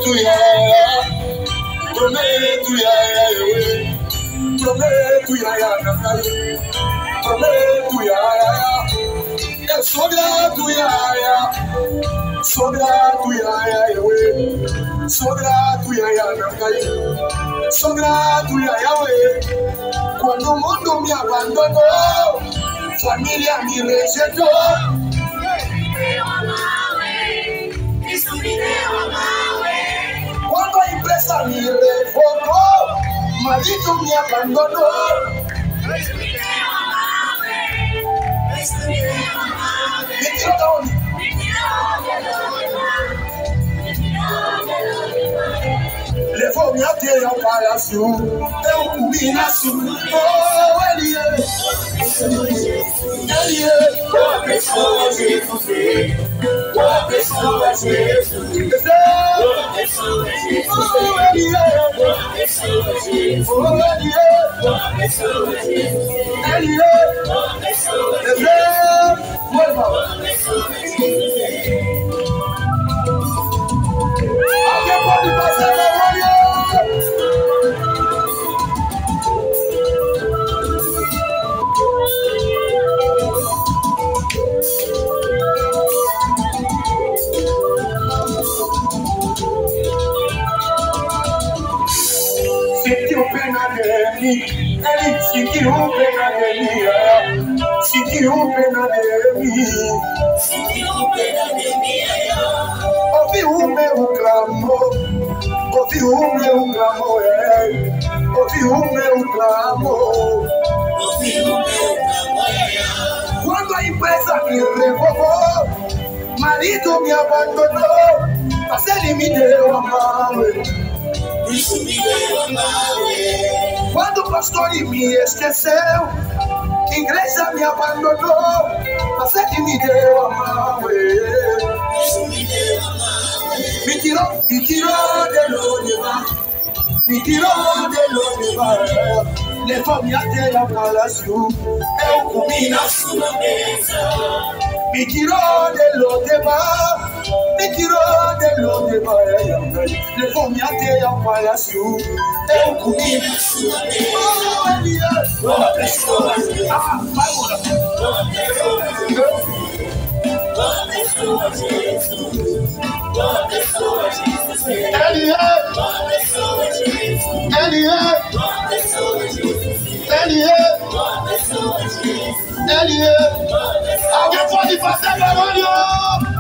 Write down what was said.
So grato Yahweh, cuando el mundo me abandonó, familia me rejetó. Cuando la empresa me revocó, marido me abandonó. Levou minha terra ao palácio, eu comi na sua. Oh, ele é boa pessoa, Jesus. Boa pessoa, Jesus. Boa pessoa, Jesus. Oh, ele é boa pessoa, Jesus. Oh, ele é boa pessoa, Jesus. Ele é boa pessoa, Jesus. Boa pessoa, Jesus. Alguém pode fazer memória? Sentiu pena dele, ele sentiu pena dele, sentiu pena dele, sentiu pena dele. Ouviu o meu clamor, ouviu o meu clamor, ouviu o meu clamor, ouviu o meu clamor. Quando a empresa me revogou, marido me abandonou, mas ele me deu a mão. Isso me deu a mão. Quando o pastor me esqueceu, igreja me abandonou, mas ele me deu a mão. Isso me deu a mão. Me tirou de longe, me tirou de longe, levou minha terra ao palácio, eu comi na sua mesa. Me tirou de longe, me tirou de longe, levou minha terra ao palácio, eu comi na sua mesa. Oh, ele é boa pessoa. Ah, vai embora. Boa pessoa. Boa pessoa, Jesus. Boa pessoa, Jesus. Ele é boa pessoa, Jesus. Ele é boa pessoa, Jesus. Ele é boa pessoa, Jesus. Ele é boa pessoa. Alguém pode fazer barulho?